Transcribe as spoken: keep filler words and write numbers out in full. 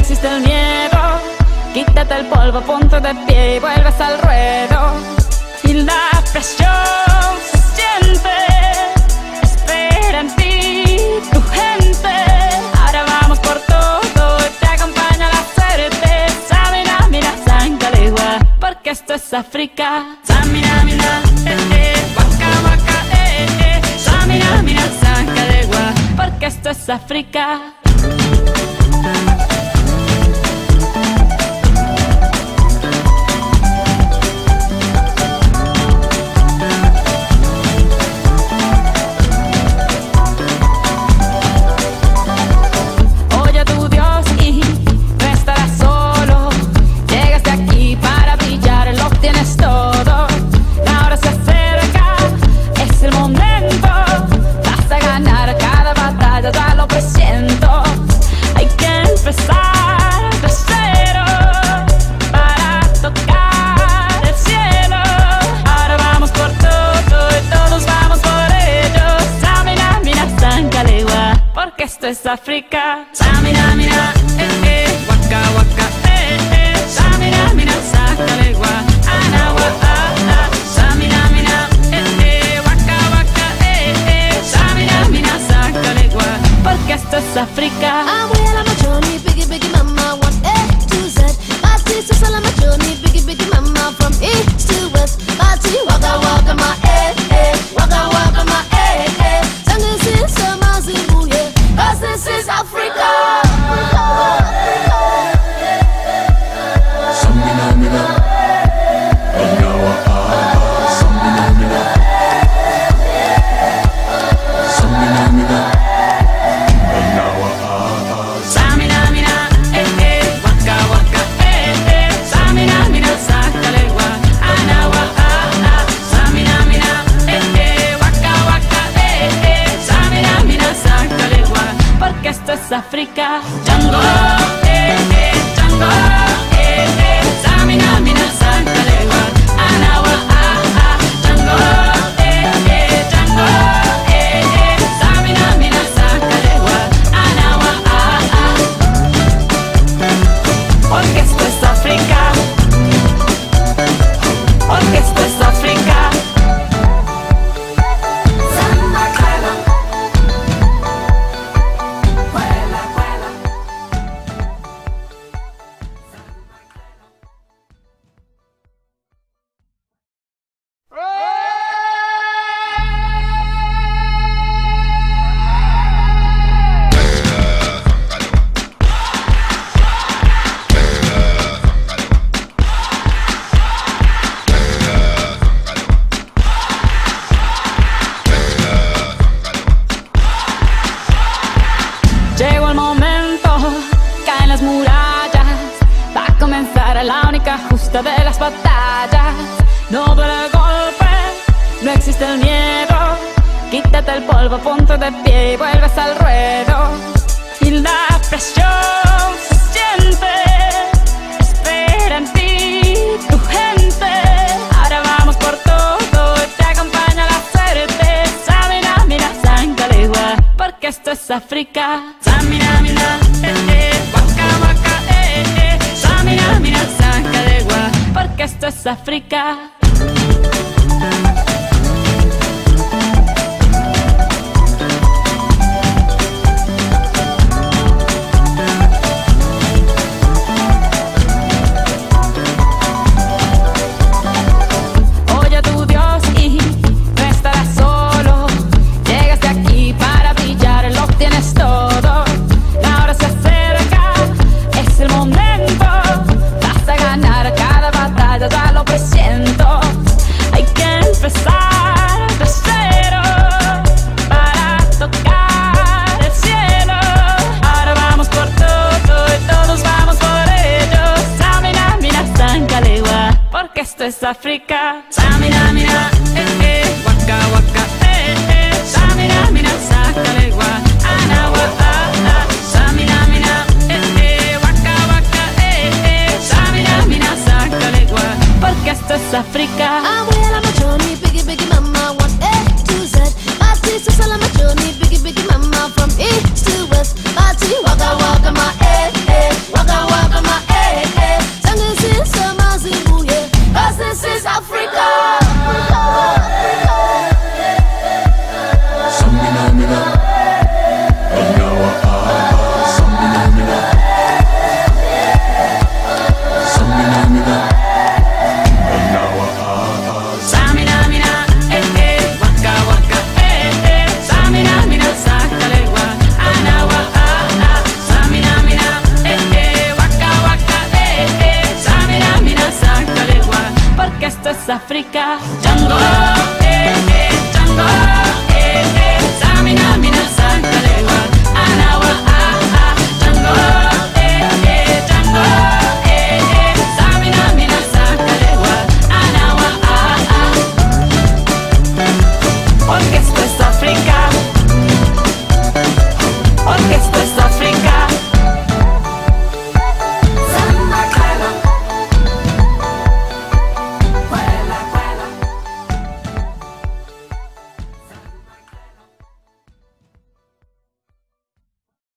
existe el miedo. Quítate el polvo, ponte de pie y vuelves al ruedo. Y la presión se siente, espera en ti tu gente. Ahora vamos por todo y te acompaña la suerte. Samina, mira, Sancalegua, porque esto es África. Samina, mira, eh, eh, waka, waka, eh, eh. Samina, mira, Sancalegua, porque esto es África. Esto es África. Samina, mina, eh, eh, waka, waka, eh, eh. Samina, mina, Sancalegua, anawa, ah, ah. Samina, mina, eh, eh, waka, waka, eh, eh. Samina, mina, Sancalegua, porque esto es África. I'm well on my journey, biggie, biggie, mama, one A to Z. My sister's all on my journey, biggie, biggie, mama, from east to west. Party, waka, waka, my eh, eh, waka, waka, my eh, eh. Sangin' sister, my Zimbabwe, yeah. Cause this is Africa. Samina, mina, anawa, ah, samina, mina, samina, mina, anawa, ah, Samina, mina, eh, eh, waka, waka, eh, eh. Samina, mina, Sancalegua, anawa, ah, ah. Samina, mina, eh, eh, waka, waka, eh, eh. Samina, mina, Sancalegua, porque esto es África. Django, eh, eh, Django, eh, eh. Samina, mina, Sancalegua, anawa, ah, ah. Django, eh, eh, Django, eh, eh. Samina, mina, Sancalegua, anawa, ah, ah. Porque esto es África. Porque esto es África. Llegó el momento, caen las murallas, va a comenzar la única justa de las batallas. No duele el golpe, no existe el miedo. Quítate el polvo, ponte de pie y vuelves al ruedo. Y la presión se siente, espera en ti tu gente. Ahora vamos por todo y te acompaña la suerte. Samina, mira, Sancalegua, porque esto es África. Samina, mina, eh, eh, waka, waka, eh, eh. Samina, mina, Sancalegua, porque esto es África. Oye a tu Dios y no estarás solo. Llegaste aquí para brillar, lo tienes todo. La hora se acerca, es el momento. Vas a ganar cada batalla, ya lo presiento. Hay que empezar de cero para tocar el cielo. Ahora vamos por todo y todos vamos por ello. Samina, mira, Sancalegua, porque esto es África. Samina, mira, eh, eh, waka, waka, eh, eh. Samina, mira, Sancalegua, anawa, ah, ah. Samina, mira, eh, eh, waka, waka, eh, eh. Samina, mira, Sancalegua, porque esto es África. I'm well on my journey, biggie, biggie, mama, one A to Z. My sister's all on my journey, biggie, biggie, mama, from east to west. Party, waka, waka, my eh, eh, waka, África.